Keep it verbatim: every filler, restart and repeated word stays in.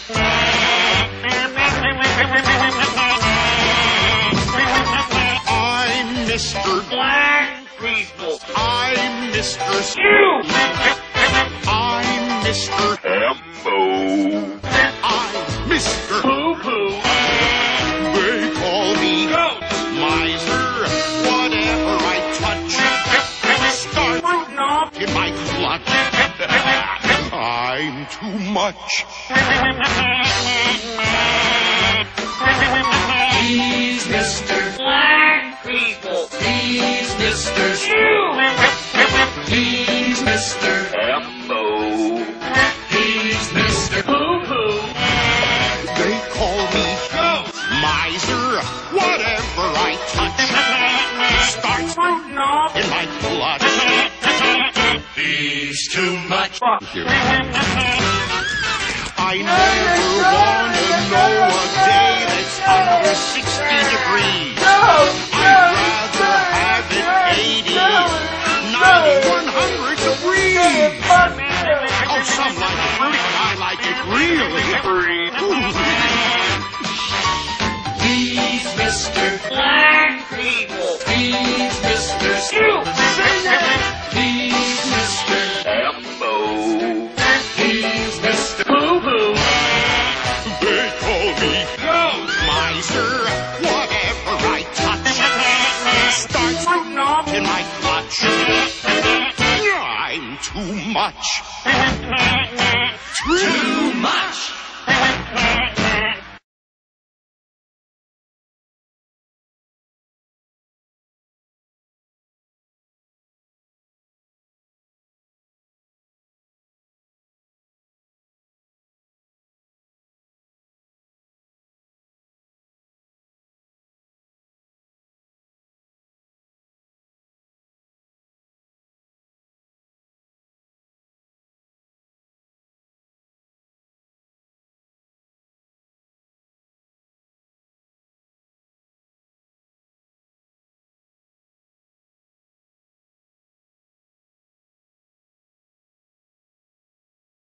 I'm Mister Black people. I'm Mister You. I'm Mister Hambo. I'm Mister Poo poo. They call me Goat. miser. Whatever I touch starts Knob. in my clutch. I'm too much. He's Mister Black people. He's Mister You. He's Mister Hambo. He's Mister Poo poo. They call me Goat. miser. Whatever I touch starts Knob. in my clutch. He's too much. Fuck. I never want to know a day that's under sixty degrees. I'd rather have it eighty, ninety, one hundred degrees. Oh, some like it, but I like it really.